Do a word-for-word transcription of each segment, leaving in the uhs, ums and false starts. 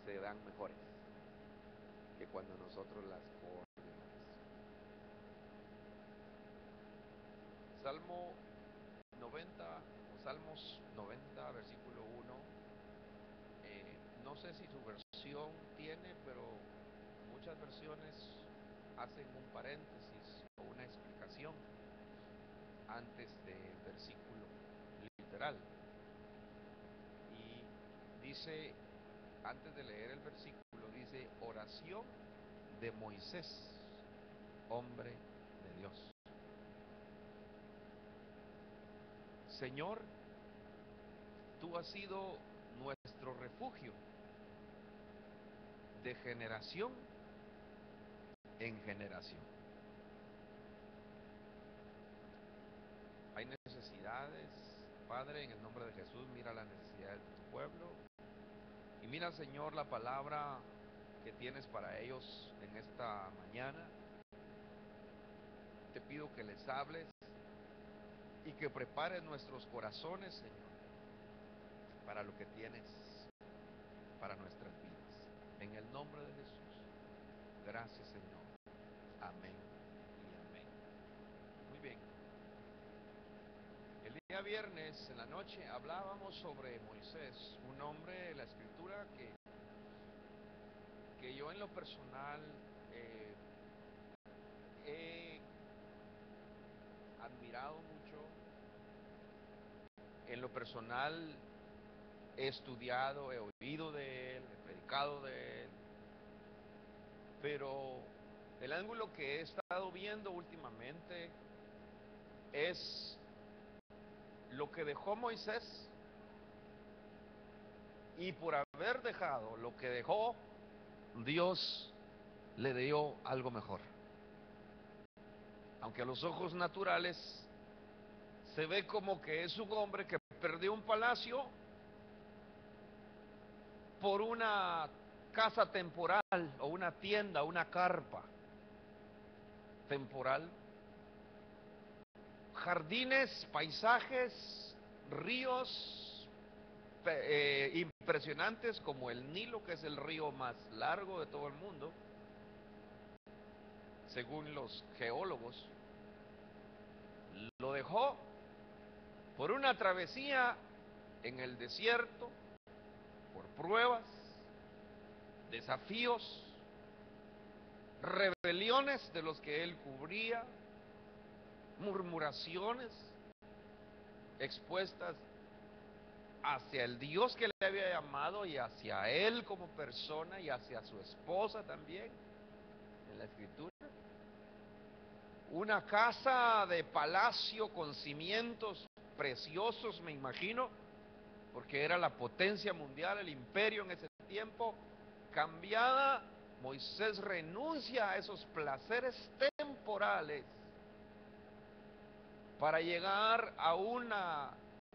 se dan mejores que cuando nosotros las ponemos. Salmo noventa, o Salmos noventa, versículo uno, eh, no sé si su versión tiene, pero muchas versiones hacen un paréntesis o una explicación antes del versículo literal. Y dice, antes de leer el versículo, dice: oración de Moisés, hombre de Dios. Señor, tú has sido nuestro refugio de generación en generación. Hay necesidades, Padre, en el nombre de Jesús, mira las necesidades de tu pueblo. Y mira, Señor, la palabra que tienes para ellos en esta mañana. Te pido que les hables y que prepares nuestros corazones, Señor, para lo que tienes para nuestras vidas. En el nombre de Jesús. Gracias, Señor. Amén y amén. Muy bien. El día viernes en la noche hablábamos sobre Moisés, un hombre de la Escritura que, que yo en lo personal eh, he admirado mucho. En lo personal he estudiado, he oído de él, he predicado de él, pero el ángulo que he estado viendo últimamente es lo que dejó Moisés, y por haber dejado lo que dejó, Dios le dio algo mejor. Aunque a los ojos naturales se ve como que es un hombre que perdió un palacio por una casa temporal o una tienda, una carpa temporal, jardines, paisajes, ríos eh, impresionantes como el Nilo, que es el río más largo de todo el mundo, según los geólogos. Lo dejó por una travesía en el desierto, por pruebas, desafíos, rebeliones de los que él cubría, murmuraciones expuestas hacia el Dios que le había llamado y hacia él como persona y hacia su esposa también, en la Escritura. Una casa de palacio con cimientos preciosos, me imagino, porque era la potencia mundial, el imperio en ese tiempo. Cambiada, Moisés renuncia a esos placeres temporales para llegar a una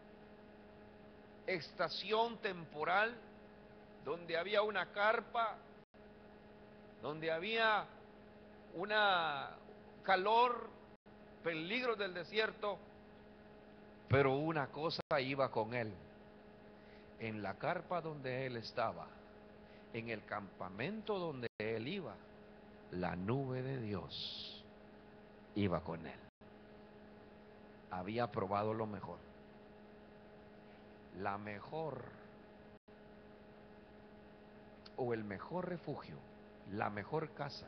estación temporal donde había una carpa, donde había una calor, peligros del desierto, pero una cosa iba con él. En la carpa donde él estaba, en el campamento donde él iba, la nube de Dios iba con él. Había probado lo mejor, la mejor o el mejor refugio, la mejor casa,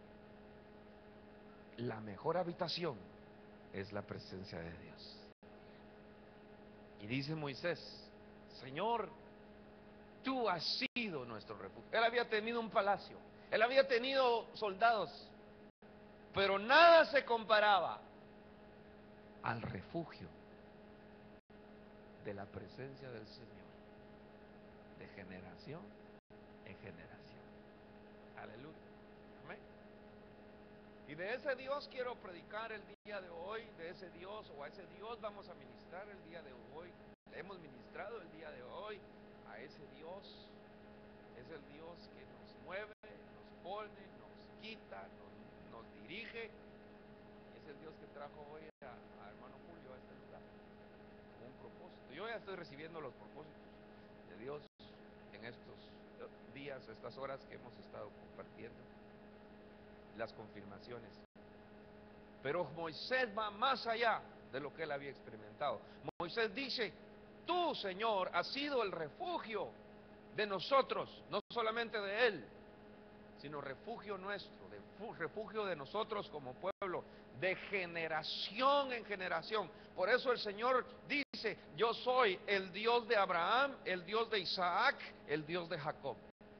la mejor habitación es la presencia de Dios. Y dice Moisés: Señor, tú has sido nuestro refugio. Él había tenido un palacio, él había tenido soldados, pero nada se comparaba al refugio de la presencia del Señor, de generación en generación. Aleluya. Amén. Y de ese Dios quiero predicar el día de hoy, de ese Dios, o a ese Dios vamos a ministrar el día de hoy. Le hemos ministrado el día de hoy a ese Dios. Es el Dios que nos mueve, nos pone, nos quita, nos, nos dirige. Es el Dios que trajo hoy a, a hermano Julio a este lugar con un propósito. Yo ya estoy recibiendo los propósitos de Dios en estos días días, estas horas que hemos estado compartiendo, las confirmaciones. Pero Moisés va más allá de lo que él había experimentado. Moisés dice: tú, Señor, has sido el refugio de nosotros, no solamente de él, sino refugio nuestro, de, refugio de nosotros como pueblo, de generación en generación. Por eso el Señor dice: yo soy el Dios de Abraham, el Dios de Isaac, el Dios de Jacob.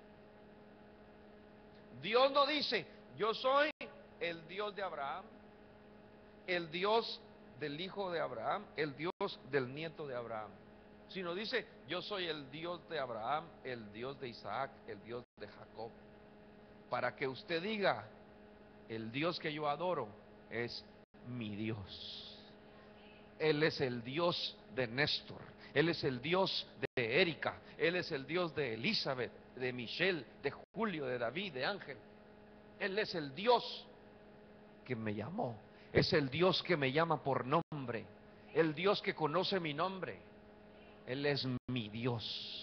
Dios no dice: yo soy el Dios de Abraham, el Dios del hijo de Abraham, el Dios del nieto de Abraham, sino dice: yo soy el Dios de Abraham, el Dios de Isaac, el Dios de Jacob. Para que usted diga: el Dios que yo adoro es mi Dios. Él es el Dios de Néstor, Él es el Dios de Erika, Él es el Dios de Elizabeth, de Michelle, de Julio, de David, de Ángel. Él es el Dios que me llamó, es el Dios que me llama por nombre, el Dios que conoce mi nombre. Él es mi Dios.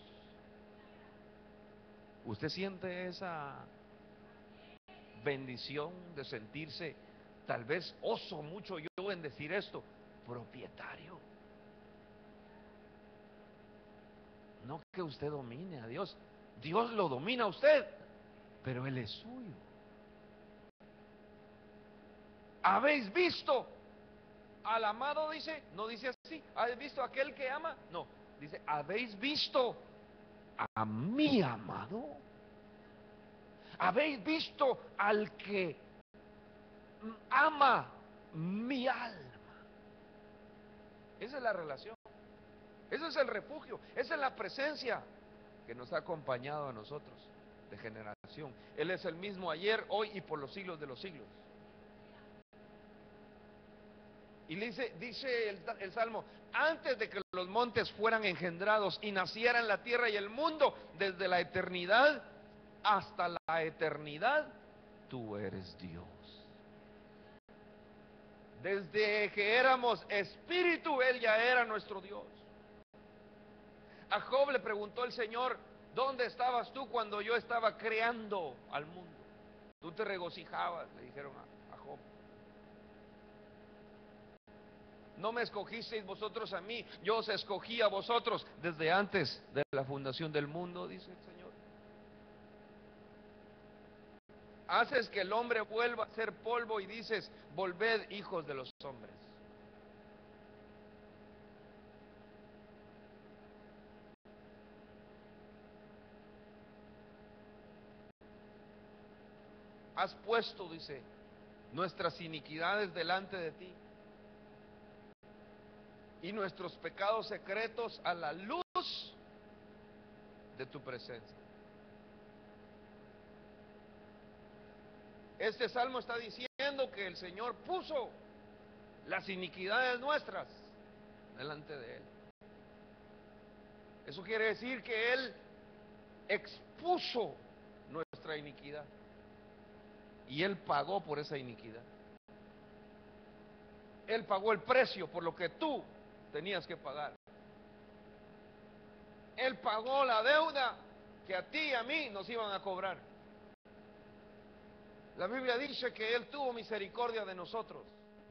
¿Usted siente esa bendición de sentirse, tal vez oso mucho yo en decir esto, propietario? No que usted domine a Dios, Dios lo domina a usted, pero Él es suyo. ¿Habéis visto al amado? Dice, no dice así, ¿habéis visto a aquel que ama? No, dice, ¿habéis visto a mi amado? ¿Habéis visto al que ama mi alma? Esa es la relación, ese es el refugio, esa es la presencia que nos ha acompañado a nosotros de generación. Él es el mismo ayer, hoy y por los siglos de los siglos. Y dice, dice el, el Salmo: antes de que los montes fueran engendrados y nacieran la tierra y el mundo, desde la eternidad hasta la eternidad, tú eres Dios. Desde que éramos espíritu, Él ya era nuestro Dios. A Job le preguntó el Señor: ¿dónde estabas tú cuando yo estaba creando al mundo? Tú te regocijabas, le dijeron a, a Job. No me escogisteis vosotros a mí, yo os escogí a vosotros desde antes de la fundación del mundo, dice el Señor. Haces que el hombre vuelva a ser polvo y dices: volved, hijos de los hombres. Has puesto, dice, nuestras iniquidades delante de ti y nuestros pecados secretos a la luz de tu presencia. Este salmo está diciendo que el Señor puso las iniquidades nuestras delante de Él. Eso quiere decir que Él expuso nuestra iniquidad y Él pagó por esa iniquidad. Él pagó el precio por lo que tú tenías que pagar. Él pagó la deuda que a ti y a mí nos iban a cobrar. La Biblia dice que Él tuvo misericordia de nosotros.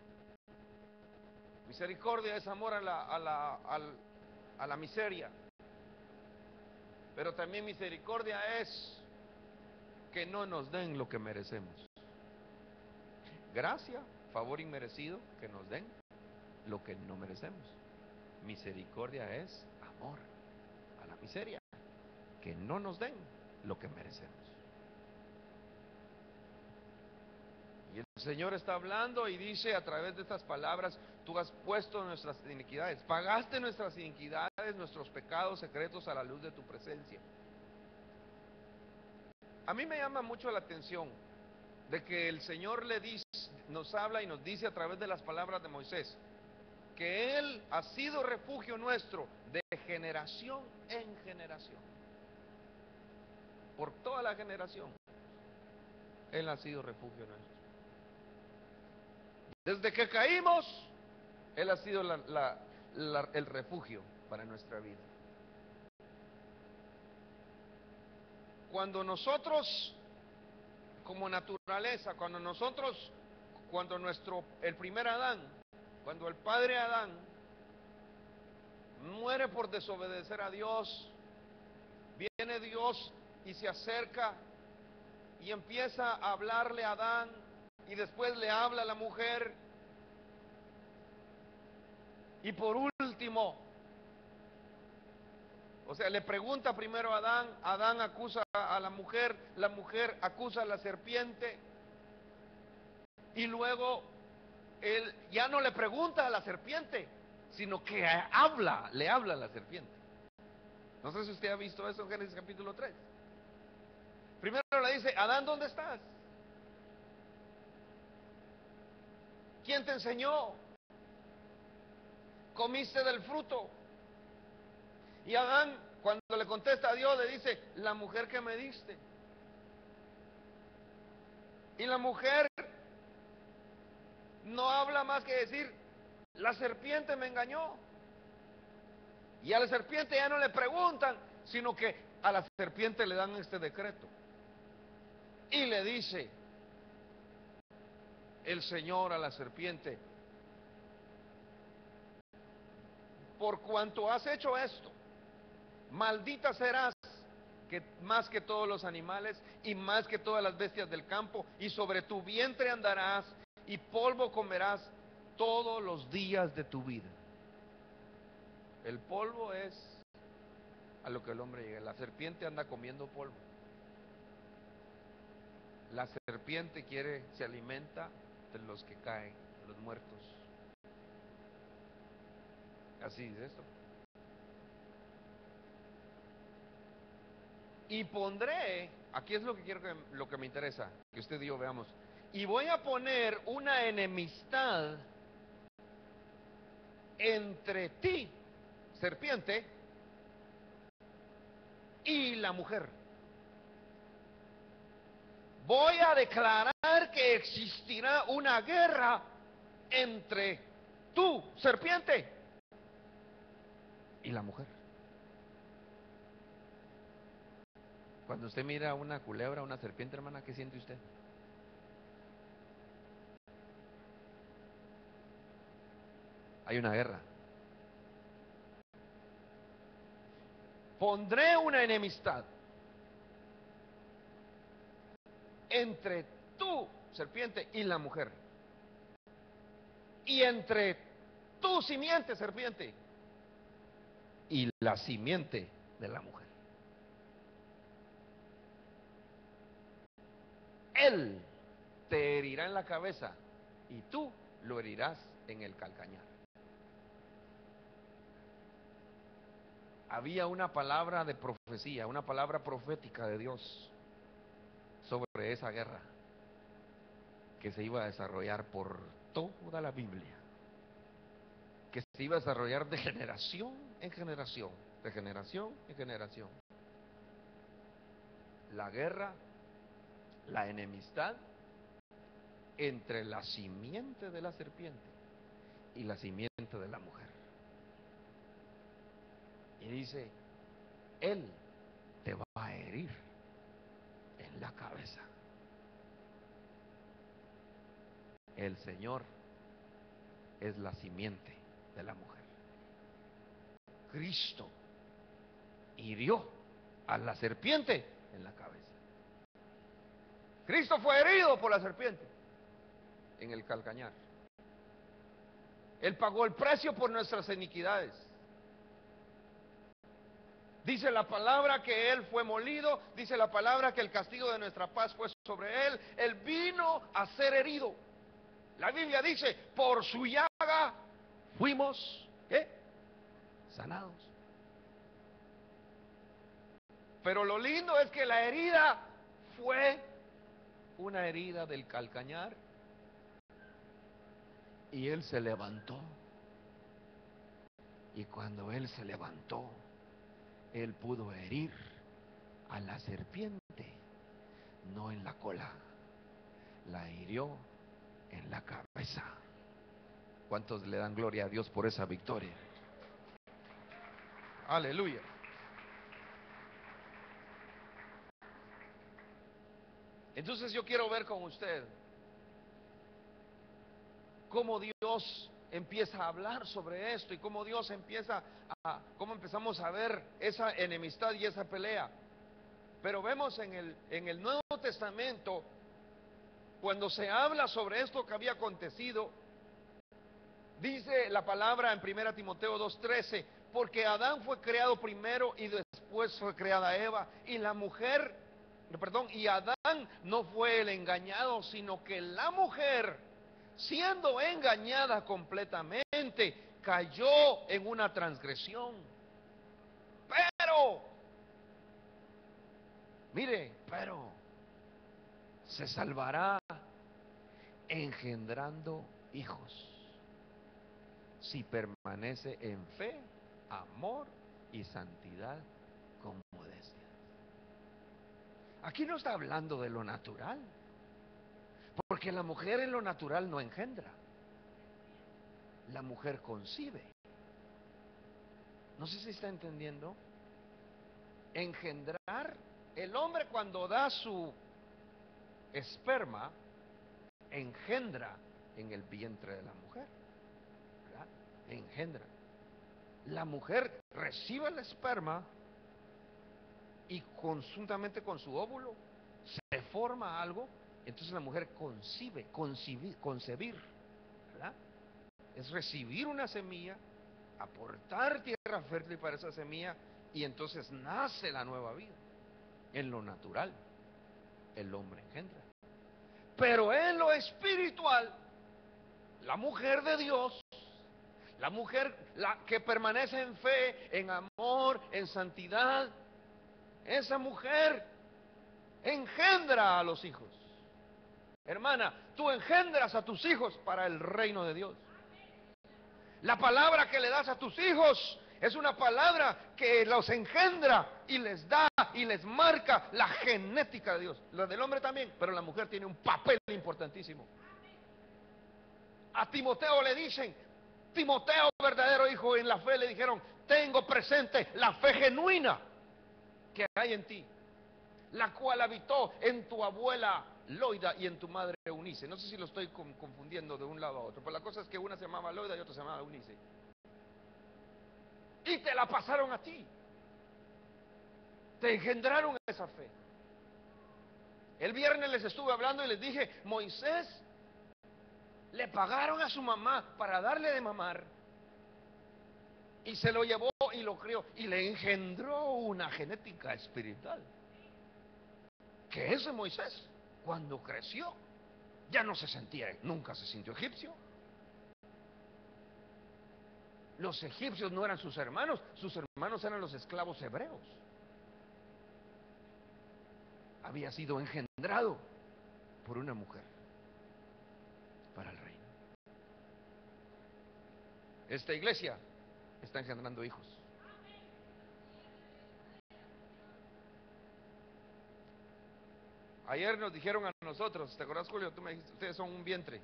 Misericordia es amor a la, a la, a la, a la miseria. Pero también misericordia es que no nos den lo que merecemos. Gracia, favor inmerecido, que nos den lo que no merecemos. Misericordia es amor a la miseria, que no nos den lo que merecemos. Y el Señor está hablando y dice a través de estas palabras: tú has puesto nuestras iniquidades, pagaste nuestras iniquidades, nuestros pecados secretos a la luz de tu presencia. A mí me llama mucho la atención de que el Señor le dice, nos habla y nos dice a través de las palabras de Moisés, que Él ha sido refugio nuestro de generación en generación. Por toda la generación, Él ha sido refugio nuestro. Desde que caímos, Él ha sido la, la, la, el refugio para nuestra vida. cuando nosotros, como naturaleza, cuando nosotros, cuando nuestro, el primer Adán, cuando el padre Adán muere por desobedecer a Dios, viene Dios y se acerca y empieza a hablarle a Adán, y después le habla a la mujer, y por último, o sea, le pregunta primero a Adán, Adán acusa a la mujer, la mujer acusa a la serpiente, y luego él ya no le pregunta a la serpiente, sino que habla, le habla a la serpiente. No sé si usted ha visto eso en Génesis capítulo tres. Primero le dice, Adán, ¿dónde estás? ¿Quién te enseñó? ¿Comiste del fruto? Y Adán, cuando le contesta a Dios, le dice, la mujer que me diste. Y la mujer no habla más que decir, la serpiente me engañó. Y a la serpiente ya no le preguntan, sino que a la serpiente le dan este decreto. Y le dice el Señor a la serpiente, por cuanto has hecho esto, maldita serás que más que todos los animales y más que todas las bestias del campo, y sobre tu vientre andarás y polvo comerás todos los días de tu vida. El polvo es a lo que el hombre llega. La serpiente anda comiendo polvo. La serpiente quiere, se alimenta de los que caen, de los muertos. Así es esto. Y pondré, aquí es lo que quiero que, lo que me interesa, que usted y yo veamos. Y voy a poner una enemistad entre ti, serpiente, y la mujer. Voy a declarar que existirá una guerra entre tú, serpiente, y la mujer. Cuando usted mira una culebra, una serpiente, hermana, ¿qué siente usted? Hay una guerra. Pondré una enemistad entre tú, serpiente, y la mujer. Y entre tu simiente, serpiente, y la simiente de la mujer. Él te herirá en la cabeza y tú lo herirás en el calcañar. Había una palabra de profecía, una palabra profética de Dios sobre esa guerra que se iba a desarrollar por toda la Biblia, que se iba a desarrollar de generación en generación, de generación en generación. La guerra, la enemistad entre la simiente de la serpiente y la simiente de la mujer. Y dice, él te va a herir en la cabeza. El Señor es la simiente de la mujer. Cristo hirió a la serpiente en la cabeza. Cristo fue herido por la serpiente en el calcañar. Él pagó el precio por nuestras iniquidades. Dice la palabra que Él fue molido, dice la palabra que el castigo de nuestra paz fue sobre Él. Él vino a ser herido. La Biblia dice, por su llaga fuimos, ¿qué? Sanados. Pero lo lindo es que la herida fue una herida del calcañar y Él se levantó. Y cuando Él se levantó, Él pudo herir a la serpiente, no en la cola, la hirió en la cabeza. ¿Cuántos le dan gloria a Dios por esa victoria? Aleluya. Entonces yo quiero ver con usted cómo Dios empieza a hablar sobre esto y cómo Dios empieza a, cómo empezamos a ver esa enemistad y esa pelea. Pero vemos en el, en el Nuevo Testamento, cuando se habla sobre esto que había acontecido, dice la palabra en primera Timoteo dos trece, porque Adán fue creado primero y después fue creada Eva, y la mujer, perdón, y Adán no fue el engañado, sino que la mujer, siendo engañada completamente, cayó en una transgresión. Pero, mire, pero se salvará engendrando hijos si permanece en fe, amor y santidad con modestia. Aquí no está hablando de lo natural, porque la mujer en lo natural no engendra, la mujer concibe. No sé si está entendiendo. Engendrar, el hombre cuando da su esperma, engendra en el vientre de la mujer, ¿verdad? Engendra. La mujer recibe el esperma y conjuntamente con su óvulo se forma algo. Entonces la mujer concibe, concebir, concebir, ¿verdad? Es recibir una semilla, aportar tierra fértil para esa semilla y entonces nace la nueva vida. En lo natural, el hombre engendra. Pero en lo espiritual, la mujer de Dios, la mujer la que permanece en fe, en amor, en santidad, esa mujer engendra a los hijos. Hermana, tú engendras a tus hijos para el reino de Dios. La palabra que le das a tus hijos es una palabra que los engendra y les da y les marca la genética de Dios. La del hombre también, pero la mujer tiene un papel importantísimo. A Timoteo le dicen, Timoteo, verdadero hijo en la fe, le dijeron, tengo presente la fe genuina que hay en ti, la cual habitó en tu abuela Loida y en tu madre Eunice. No sé si lo estoy confundiendo de un lado a otro, pero la cosa es que una se llamaba Loida y otra se llamaba Eunice. Y te la pasaron a ti. Te engendraron esa fe. El viernes les estuve hablando y les dije, Moisés le pagaron a su mamá para darle de mamar y se lo llevó y lo crió y le engendró una genética espiritual. Que ese Moisés, cuando creció, ya no se sentía, nunca se sintió egipcio. Los egipcios no eran sus hermanos, sus hermanos eran los esclavos hebreos. Había sido engendrado por una mujer para el reino. Esta iglesia está engendrando hijos. Ayer nos dijeron a nosotros, ¿te acuerdas, Julio? Tú me dijiste, ustedes son un vientre.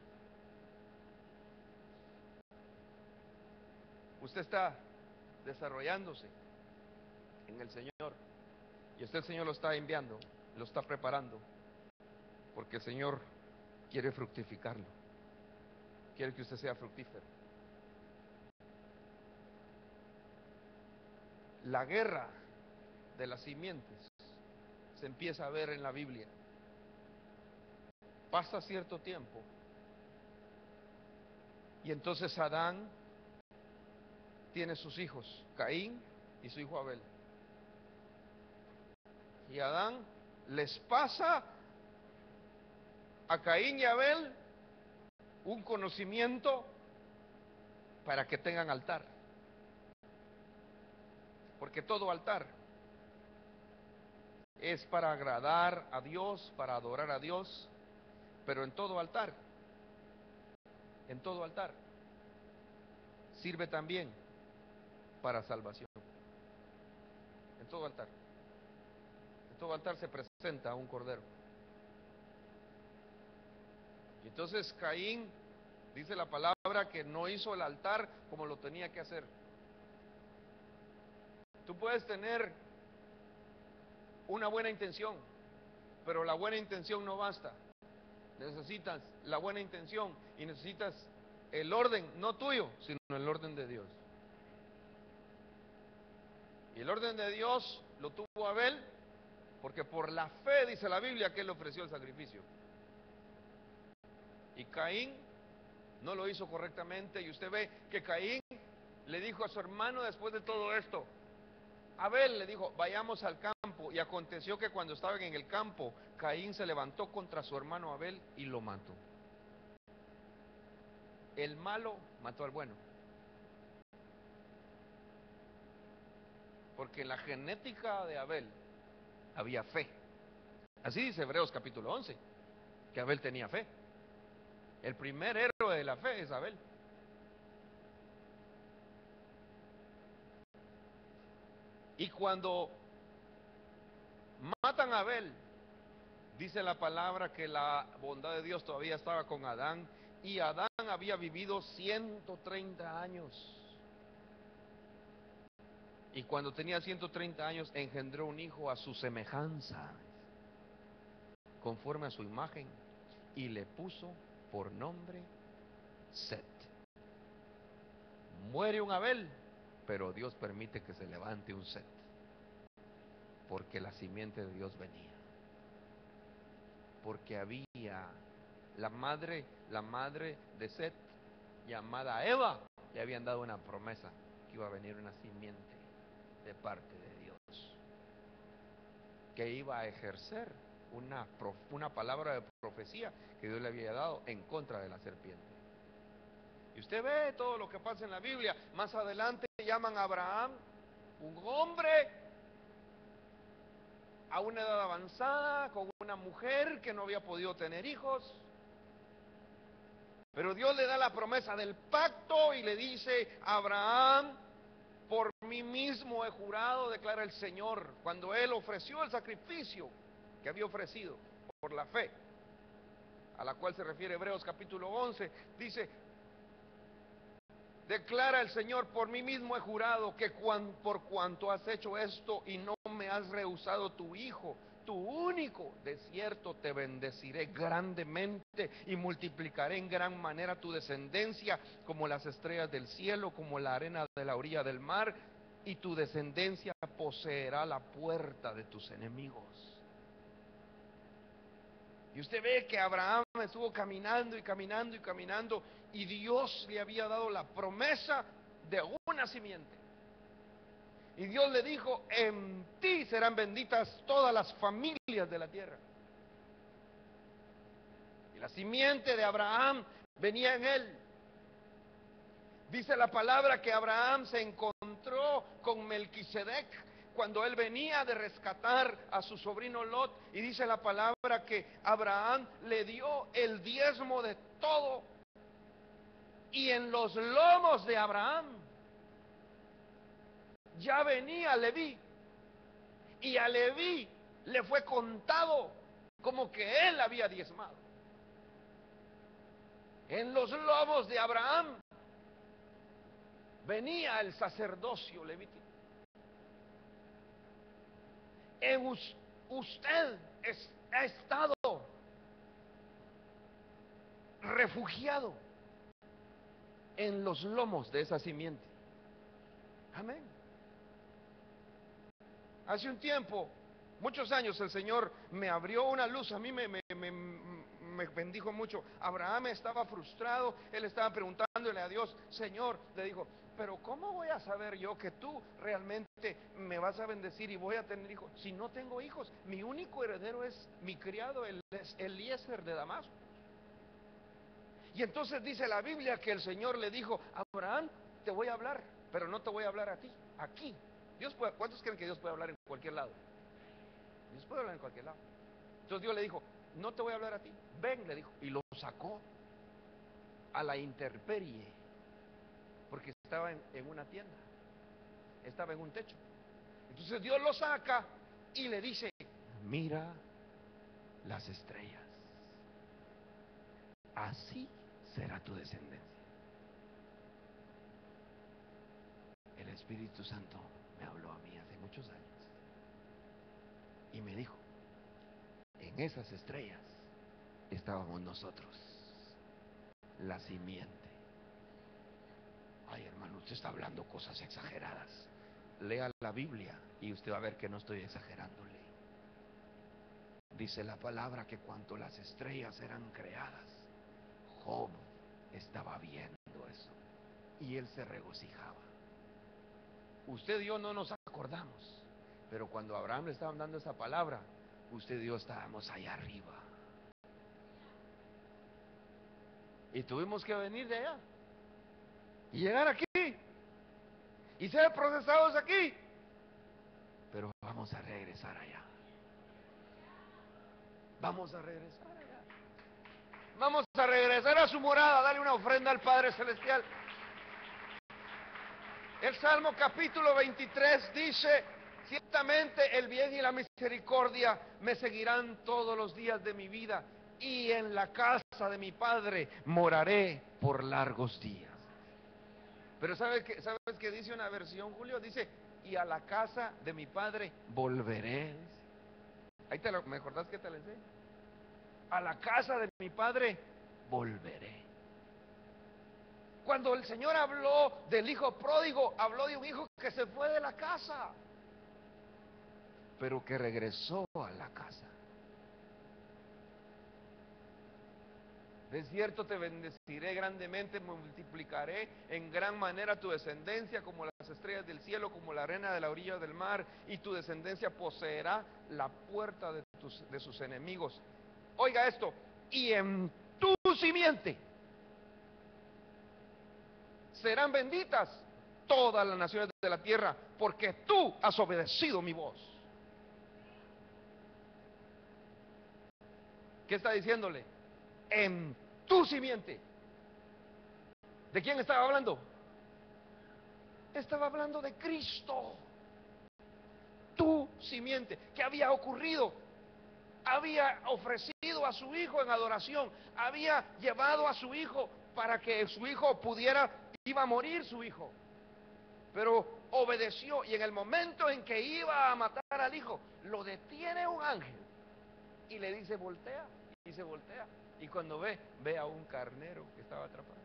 Usted está desarrollándose en el Señor y usted, el Señor, lo está enviando, lo está preparando, porque el Señor quiere fructificarlo, quiere que usted sea fructífero. La guerra de las simientes se empieza a ver en la Biblia. Pasa cierto tiempo y entonces Adán tiene sus hijos, Caín y su hijo Abel. Y Adán les pasa a Caín y a Abel un conocimiento para que tengan altar. Porque todo altar es para agradar a Dios, para adorar a Dios, pero en todo altar, en todo altar, sirve también para salvación. En todo altar. En todo altar se presenta un cordero. Y entonces Caín, dice la palabra, que no hizo el altar como lo tenía que hacer. Tú puedes tener una buena intención, Pero la buena intención no basta. Necesitas la buena intención y necesitas el orden, no tuyo, sino el orden de Dios. Y el orden de Dios lo tuvo Abel, porque por la fe, dice la Biblia, que él ofreció el sacrificio. Y Caín no lo hizo correctamente, y usted ve que Caín le dijo a su hermano después de todo esto, Abel le dijo, vayamos al campo, y aconteció que cuando estaban en el campo, Caín se levantó contra su hermano Abel y lo mató. El malo mató al bueno. Porque en la genética de Abel había fe. Así dice Hebreos capítulo once, que Abel tenía fe. El primer héroe de la fe es Abel. Y cuando matan a Abel, dice la palabra que la bondad de Dios todavía estaba con Adán, y Adán había vivido ciento treinta años. Y cuando tenía ciento treinta años engendró un hijo a su semejanza, conforme a su imagen, y le puso por nombre Set. Muere un Abel, pero Dios permite que se levante un Set, porque la simiente de Dios venía. Porque había la madre, la madre de Set, llamada Eva, le habían dado una promesa que iba a venir una simiente de parte de Dios, que iba a ejercer una, una palabra de profecía que Dios le había dado en contra de la serpiente. Y usted ve todo lo que pasa en la Biblia. Más adelante llaman a Abraham, un hombre a una edad avanzada, con una mujer que no había podido tener hijos. Pero Dios le da la promesa del pacto y le dice a Abraham, por mí mismo he jurado, declara el Señor, cuando él ofreció el sacrificio que había ofrecido por la fe, a la cual se refiere Hebreos capítulo once, dice, declara el Señor, por mí mismo he jurado que cuan, por cuanto has hecho esto y no me has rehusado tu hijo, tu único, de cierto te bendeciré grandemente y multiplicaré en gran manera tu descendencia como las estrellas del cielo, como la arena de la orilla del mar, y tu descendencia poseerá la puerta de tus enemigos. Y usted ve que Abraham estuvo caminando y caminando y caminando, y Dios le había dado la promesa de una simiente. Y Dios le dijo, en ti serán benditas todas las familias de la tierra. Y la simiente de Abraham venía en él. Dice la palabra que Abraham se encontró con Melquisedec cuando él venía de rescatar a su sobrino Lot, y dice la palabra que Abraham le dio el diezmo de todo, y en los lomos de Abraham ya venía Leví, y a Leví le fue contado como que él había diezmado. En los lomos de Abraham venía el sacerdocio levítico. En us, usted es, ha estado refugiado en los lomos de esa simiente. Amén. Hace un tiempo, muchos años, el Señor me abrió una luz. A mí me, me, me, me bendijo mucho. Abraham estaba frustrado. Él estaba preguntándole a Dios, Señor, le dijo, pero ¿cómo voy a saber yo que tú realmente me vas a bendecir y voy a tener hijos? Si no tengo hijos, mi único heredero es mi criado, el Eliezer de Damasco. Y entonces dice la Biblia que el Señor le dijo, Abraham, te voy a hablar, pero no te voy a hablar a ti, aquí. Dios puede, ¿cuántos creen que Dios puede hablar en cualquier lado? Dios puede hablar en cualquier lado. Entonces Dios le dijo, no te voy a hablar a ti, ven, le dijo, y lo sacó a la intemperie, porque estaba en, en una tienda, estaba en un techo. Entonces Dios lo saca y le dice, mira las estrellas, así será tu descendencia. El Espíritu Santo me habló a mí hace muchos años y me dijo, en en esas estrellas estábamos nosotros, la simiente. Ay, hermano, usted está hablando cosas exageradas. Lea la Biblia y usted va a ver que no estoy exagerándole. Dice la palabra que cuando las estrellas eran creadas, Job estaba viendo eso y él se regocijaba. Usted y yo no nos acordamos, pero cuando a Abraham le estaban dando esa palabra, usted y yo estábamos allá arriba. Y tuvimos que venir de allá y llegar aquí y ser procesados aquí. Pero vamos a regresar allá. Vamos a regresar allá. Vamos a regresar a su morada, darle una ofrenda al Padre Celestial. El Salmo capítulo veintitrés dice: ciertamente el bien y la misericordia me seguirán todos los días de mi vida, y en la casa de mi Padre moraré por largos días. Pero ¿sabes qué, ¿sabes qué dice una versión, Julio? Dice: y a la casa de mi Padre volveré. Ahí te lo, ¿me acordás que te lo enseñé? A la casa de mi Padre volveré. Cuando el Señor habló del hijo pródigo, habló de un hijo que se fue de la casa, pero que regresó a la casa. De cierto te bendeciré grandemente, multiplicaré en gran manera tu descendencia como las estrellas del cielo, como la arena de la orilla del mar, y tu descendencia poseerá la puerta de, tus, de sus enemigos. Oiga esto: y en tu simiente serán benditas todas las naciones de la tierra, porque tú has obedecido mi voz. ¿Qué está diciéndole? En tu simiente. ¿De quién estaba hablando? Estaba hablando de Cristo. Tu simiente. ¿Qué había ocurrido? Había ofrecido a su hijo en adoración, había llevado a su hijo para que su hijo pudiera, iba a morir su hijo, pero obedeció, y en el momento en que iba a matar al hijo, lo detiene un ángel y le dice: voltea, y se voltea, y cuando ve, ve a un carnero que estaba atrapado.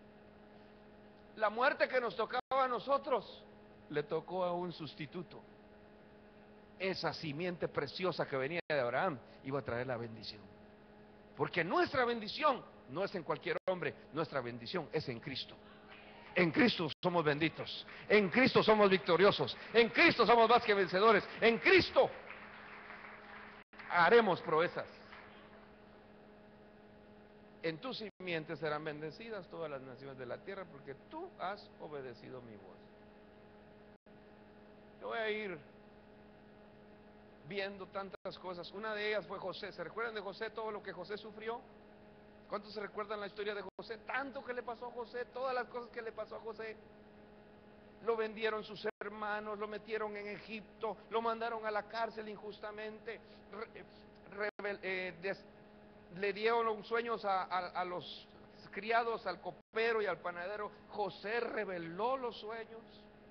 La muerte que nos tocaba a nosotros, le tocó a un sustituto. Esa simiente preciosa que venía de Abraham iba a traer la bendición, porque nuestra bendición no es en cualquier hombre, nuestra bendición es en Cristo. En Cristo somos benditos, en Cristo somos victoriosos, en Cristo somos más que vencedores, en Cristo haremos proezas. En tus simientes serán bendecidas todas las naciones de la tierra, porque tú has obedecido mi voz. Yo voy a ir viendo tantas cosas. Una de ellas fue José. ¿Se recuerdan de José, todo lo que José sufrió? ¿Cuántos se recuerdan la historia de José? Tanto que le pasó a José, todas las cosas que le pasó a José. Lo vendieron sus hermanos, lo metieron en Egipto, lo mandaron a la cárcel injustamente, re, re, eh, des, le dieron sueños a, a, a los criados, al copero y al panadero. José reveló los sueños.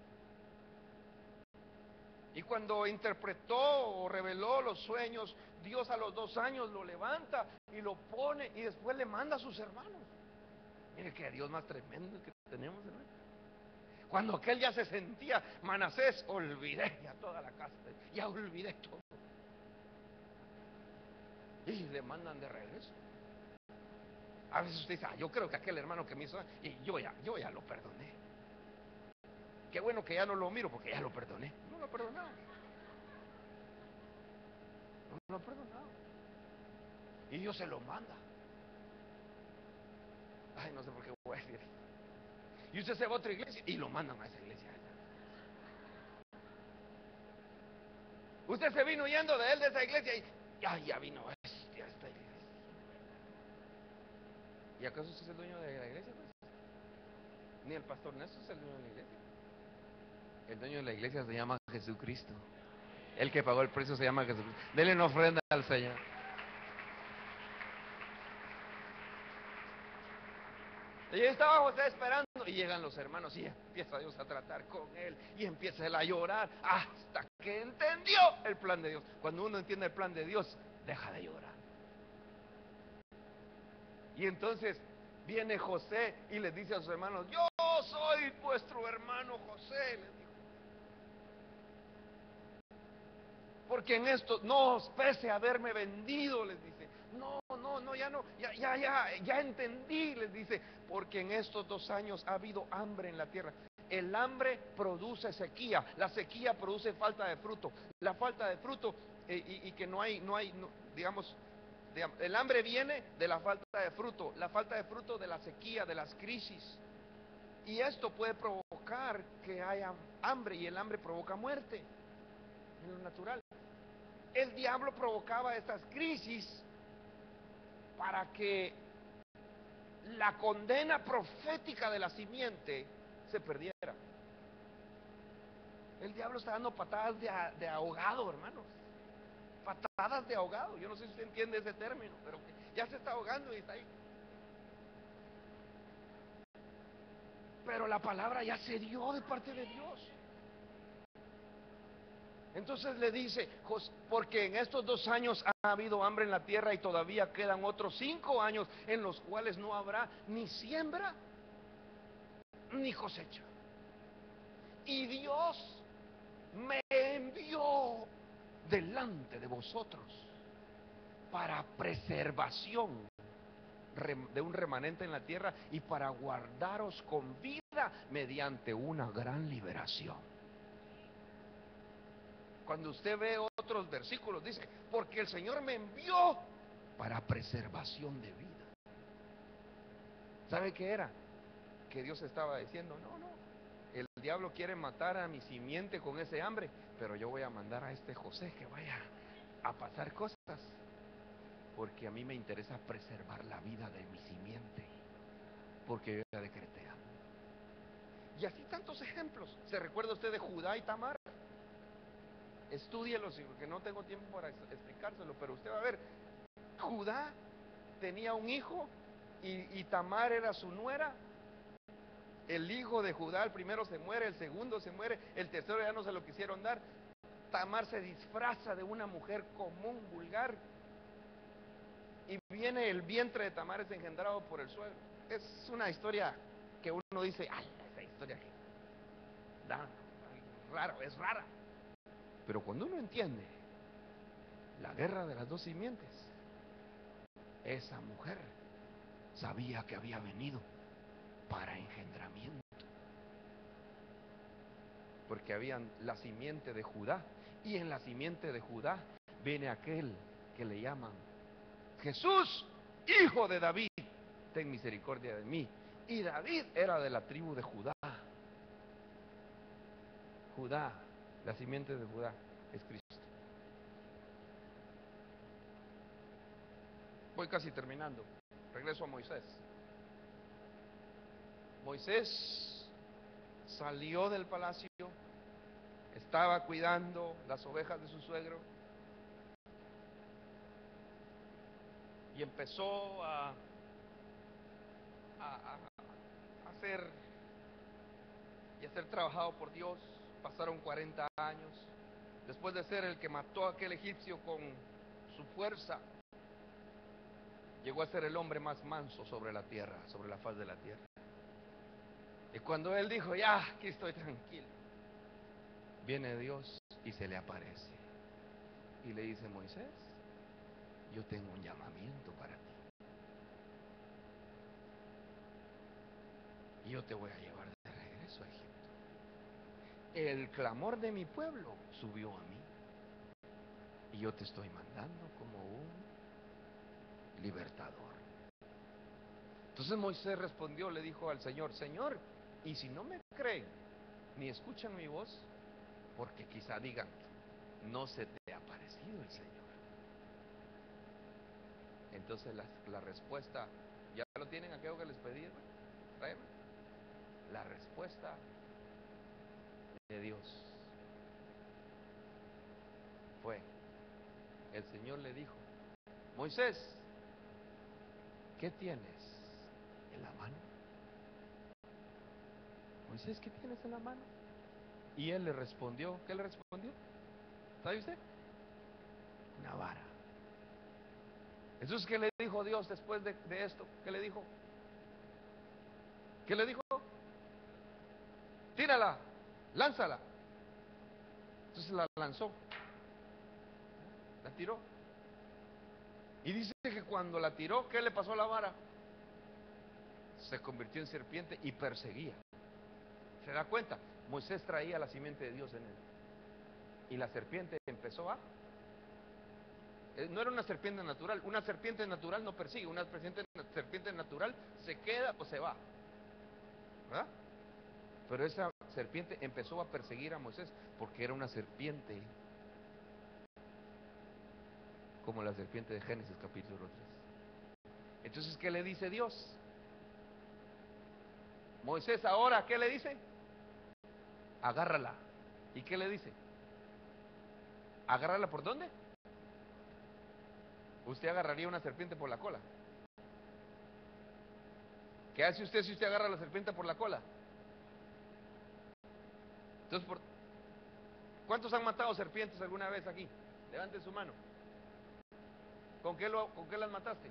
Y cuando interpretó o reveló los sueños, Dios a los dos años lo levanta y lo pone, y después le manda a sus hermanos. Mire qué Dios más tremendo que tenemos, hermano. Cuando aquel ya se sentía Manasés, olvidé ya toda la casa, ya olvidé todo. Y le mandan de regreso. A veces usted dice: ah, yo creo que aquel hermano que me hizo, y yo ya, yo ya lo perdoné. Qué bueno que ya no lo miro, porque ya lo perdoné. No lo perdonaba. No lo perdonaba. Y Dios se lo manda. Ay, no sé por qué voy a decir. Y usted se va a otra iglesia y lo mandan a esa iglesia. Usted se vino yendo de él, de esa iglesia, y ay, ya vino este, a esta iglesia. ¿Y acaso usted es el dueño de la iglesia, pues? Ni el pastor Néstor es el dueño de la iglesia. El dueño de la iglesia se llama Jesucristo. El que pagó el precio se llama Jesucristo. Denle una ofrenda al Señor. Y estaba José esperando, y llegan los hermanos, y empieza Dios a tratar con él, y empieza él a llorar, hasta que entendió el plan de Dios. Cuando uno entiende el plan de Dios, deja de llorar. Y entonces viene José y les dice a sus hermanos, yo soy vuestro hermano José, les dijo. Porque en esto no os pese haberme vendido, les dice. No, no, no, ya no, ya, ya, ya, ya entendí, les dice. Porque en estos dos años ha habido hambre en la tierra. El hambre produce sequía, la sequía produce falta de fruto, la falta de fruto eh, y, y que no hay, no hay, no, digamos, digamos, el hambre viene de la falta de fruto, la falta de fruto de la sequía, de las crisis. Y esto puede provocar que haya hambre y el hambre provoca muerte en lo natural. El diablo provocaba estas crisis para que la condena profética de la simiente se perdiera. El diablo está dando patadas de, de ahogado, hermanos. Patadas de ahogado. Yo no sé si usted entiende ese término, pero que ya se está ahogando y está ahí. Pero la palabra ya se dio de parte de Dios. Entonces le dice, porque en estos dos años ha habido hambre en la tierra y todavía quedan otros cinco años en los cuales no habrá ni siembra ni cosecha. Y Dios me envió delante de vosotros para preservación de un remanente en la tierra y para guardaros con vida mediante una gran liberación. Cuando usted ve otros versículos, dice, porque el Señor me envió para preservación de vida. ¿Sabe qué era? Que Dios estaba diciendo, no, no, el diablo quiere matar a mi simiente con ese hambre, pero yo voy a mandar a este José que vaya a pasar cosas, porque a mí me interesa preservar la vida de mi simiente, porque yo ya decreté algo. Y así tantos ejemplos. ¿Se recuerda usted de Judá y Tamar? Estúdielos, porque no tengo tiempo para explicárselo, pero usted va a ver, Judá tenía un hijo y, y Tamar era su nuera. El hijo de Judá, el primero se muere, el segundo se muere, el tercero ya no se lo quisieron dar. Tamar se disfraza de una mujer común, vulgar, y viene el vientre de Tamar es engendrado por el suegro. Es una historia que uno dice, ay, esa historia que da raro, es rara. Pero cuando uno entiende la guerra de las dos simientes, esa mujer sabía que había venido para engendramiento, porque había la simiente de Judá, y en la simiente de Judá viene aquel que le llaman Jesús, hijo de David, ten misericordia de mí. Y David era de la tribu de Judá. Judá, la simiente de Judá es Cristo. Voy casi terminando. Regreso a Moisés. Moisés salió del palacio, estaba cuidando las ovejas de su suegro y empezó a, a, a, a hacer y a ser trabajado por Dios. Pasaron cuarenta años. Después de ser el que mató a aquel egipcio con su fuerza, llegó a ser el hombre más manso sobre la tierra, sobre la faz de la tierra. Y cuando él dijo, ya, aquí estoy tranquilo, viene Dios y se le aparece y le dice, Moisés, yo tengo un llamamiento para ti. Y yo te voy a llevar de regreso a Egipto. El clamor de mi pueblo subió a mí. Y yo te estoy mandando como un libertador. Entonces Moisés respondió, le dijo al Señor, Señor, y si no me creen, ni escuchan mi voz, porque quizá digan, no se te ha aparecido el Señor. Entonces la, la respuesta, ¿ya lo tienen aquello que les pedí? Tráeme. La respuesta de Dios fue, el Señor le dijo, Moisés, ¿qué tienes en la mano? Moisés, ¿qué tienes en la mano? Y él le respondió, ¿qué le respondió? ¿Sabe usted? Una vara. Entonces, ¿qué le dijo Dios después de, de esto? ¿Qué le dijo? ¿Qué le dijo? Tírala, lánzala. Entonces la lanzó, la tiró. Y dice que cuando la tiró, ¿qué le pasó a la vara? Se convirtió en serpiente y perseguía. ¿Se da cuenta? Moisés traía la simiente de Dios en él. Y la serpiente empezó a... No era una serpiente natural. Una serpiente natural no persigue. Una serpiente, serpiente natural se queda o se va. ¿Verdad? Pero esa serpiente empezó a perseguir a Moisés porque era una serpiente como la serpiente de Génesis capítulo tres. Entonces, ¿qué le dice Dios? Moisés, ahora, ¿qué le dice? Agárrala. ¿Y qué le dice? ¿Agárrala por dónde? ¿Usted agarraría una serpiente por la cola? ¿Qué hace usted si usted agarra la serpiente por la cola? Entonces, por... ¿cuántos han matado serpientes alguna vez aquí? Levanten su mano. ¿Con qué, lo, con qué las mataste?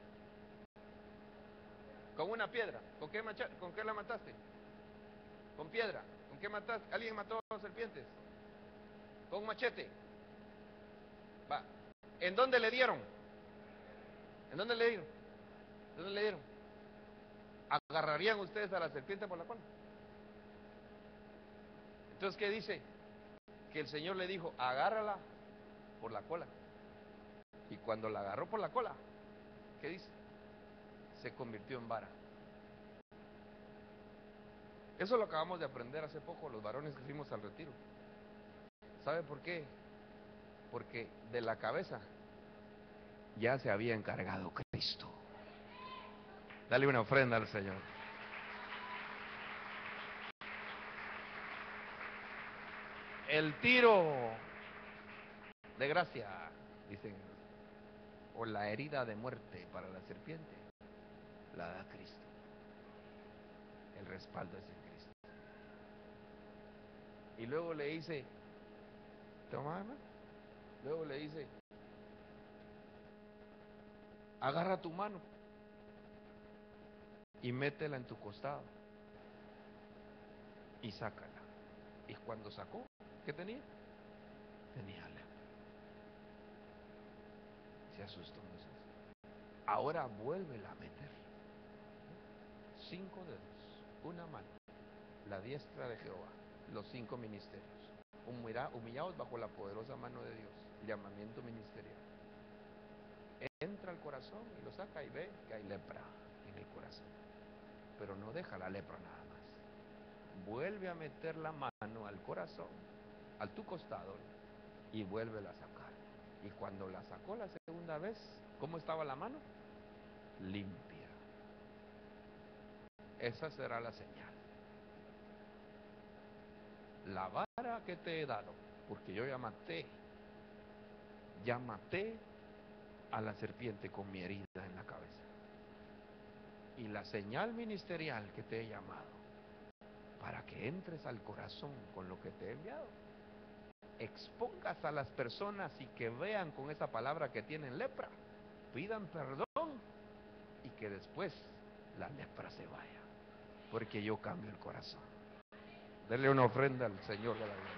Con una piedra. ¿Con qué, macha... ¿Con qué la mataste? Con piedra. ¿Con qué mataste? ¿Alguien mató a serpientes? Con machete. Va. ¿En dónde le dieron? ¿En dónde le dieron? ¿En dónde le dieron? ¿Agarrarían ustedes a la serpiente por la cola? Entonces, ¿qué dice? Que el Señor le dijo, agárrala por la cola. Y cuando la agarró por la cola, ¿qué dice? Se convirtió en vara. Eso lo acabamos de aprender hace poco los varones que fuimos al retiro. ¿Sabe por qué? Porque de la cabeza ya se había encargado Cristo. Dale una ofrenda al Señor. El tiro de gracia, dicen, o la herida de muerte para la serpiente, la da Cristo. El respaldo es en Cristo. Y luego le dice, toma, hermano. Luego le dice, agarra tu mano y métela en tu costado y sácala. Y cuando sacó, ¿qué tenía? Tenía lepra. Se asustó Moisés. Ahora vuélvela a meter. Cinco dedos, una mano, la diestra de Jehová, los cinco ministerios. Humillados bajo la poderosa mano de Dios. Llamamiento ministerial. Entra al corazón y lo saca y ve que hay lepra en el corazón. Pero no deja la lepra nada más. Vuelve a meter la mano al corazón, al tu costado, y vuélvela a sacar. Y cuando la sacó la segunda vez, ¿cómo estaba la mano? Limpia. Esa será la señal. La vara que te he dado, porque yo ya maté, ya maté a la serpiente con mi herida en la cabeza. Y la señal ministerial que te he llamado, para que entres al corazón con lo que te he enviado, expongas a las personas y que vean con esa palabra que tienen lepra, pidan perdón y que después la lepra se vaya, porque yo cambio el corazón. Denle una ofrenda al Señor de la gloria.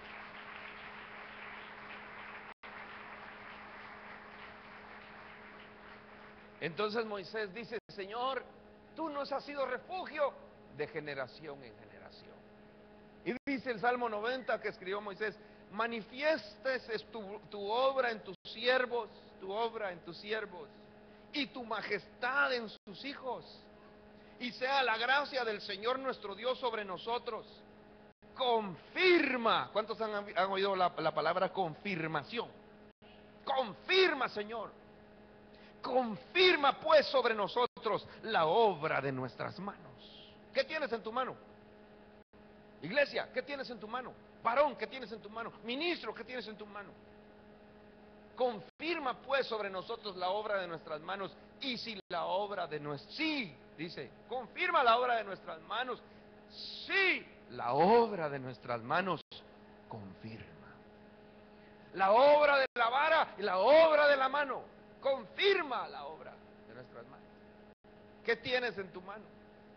Entonces Moisés dice, Señor, tú nos has sido refugio de generación en generación. Y dice el Salmo noventa que escribió Moisés, manifiestes tu, tu obra en tus siervos, tu obra en tus siervos, y tu majestad en sus hijos, y sea la gracia del Señor nuestro Dios sobre nosotros. Confirma. ¿Cuántos han, han oído la, la palabra confirmación? Confirma, Señor. Confirma pues sobre nosotros la obra de nuestras manos. ¿Qué tienes en tu mano? Iglesia, ¿qué tienes en tu mano? Varón, ¿qué tienes en tu mano? Ministro, ¿qué tienes en tu mano? Confirma pues sobre nosotros la obra de nuestras manos. Y si la obra de nuestras... Sí, dice, confirma la obra de nuestras manos. Sí, la obra de nuestras manos confirma. La obra de la vara y la obra de la mano confirma la obra de nuestras manos. ¿Qué tienes en tu mano?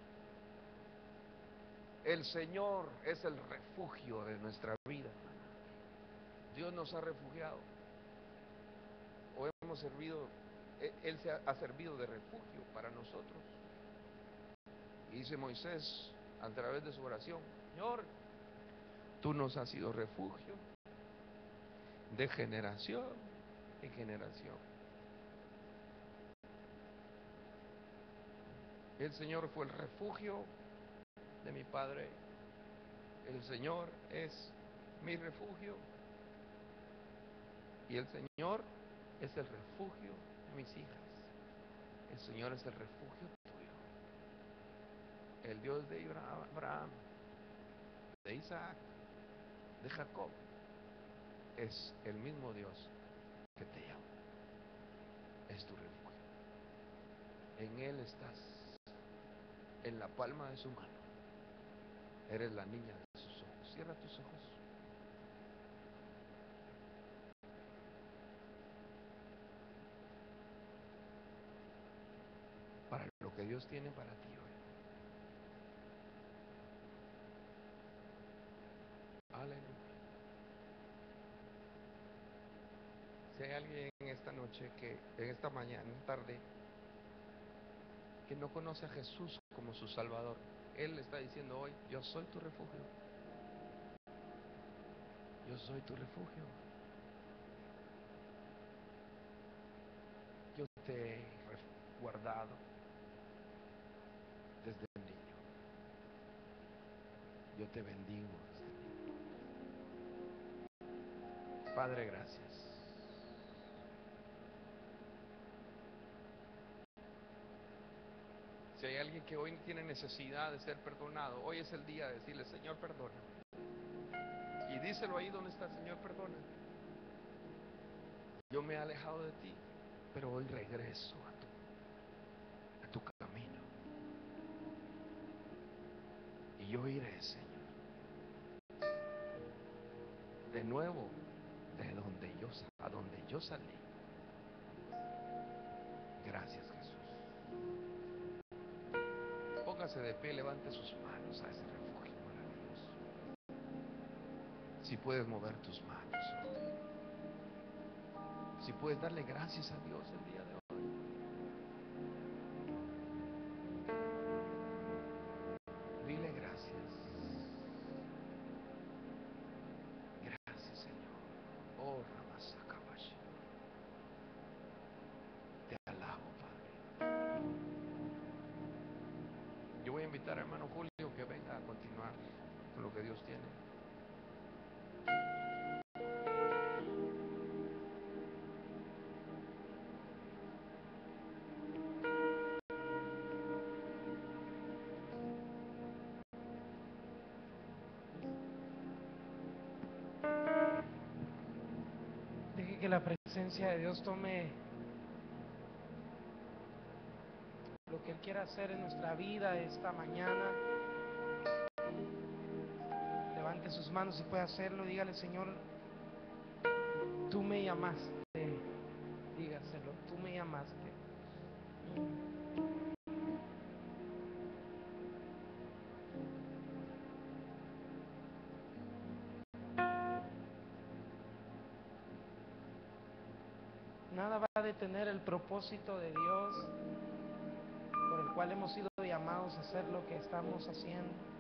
El Señor es el refugio de nuestra vida. Dios nos ha refugiado. O hemos servido, Él se ha, ha servido de refugio para nosotros. Y dice Moisés a través de su oración: Señor, tú nos has sido refugio de generación en generación. El Señor fue el refugio de mi padre. El Señor es mi refugio. Y el Señor es el refugio de mis hijas. El Señor es el refugio tuyo. El Dios de Abraham, de Isaac, de Jacob, es el mismo Dios que te llama. Es tu refugio. En Él estás, en la palma de su mano. Eres la niña de sus ojos. Cierra tus ojos. Para lo que Dios tiene para ti hoy. Aleluya. Si hay alguien en esta noche, que en esta mañana, tarde, que no conoce a Jesús como su Salvador, Él le está diciendo hoy: yo soy tu refugio. Yo soy tu refugio. Yo te he guardado desde niño. Yo te bendigo desde niño. Padre, gracias. Si hay alguien que hoy tiene necesidad de ser perdonado, hoy es el día de decirle: Señor, perdona. Y díselo ahí donde está: Señor, perdona. Yo me he alejado de ti, pero hoy regreso a tu, a tu camino. Y yo iré, Señor, de nuevo de donde yo, a donde yo salí. Gracias, Jesús. Póngase de pie, levante sus manos a ese refugio maravilloso. Si puedes mover tus manos, si puedes darle gracias a Dios el día de hoy. Dile gracias. Gracias, Señor. Oh, Ramasakabashi. Te alabo, Padre. Yo voy a invitar a hermano Julio que venga a continuar con lo que Dios tiene. Deje que la presencia de Dios tome lo que Él quiera hacer en nuestra vida esta mañana. Levante sus manos si puede hacerlo. Dígale: Señor, tú me llamaste. Dígaselo: tú me llamaste. Nada va a detener el propósito de Dios por el cual hemos sido llamados a hacer lo que estamos haciendo.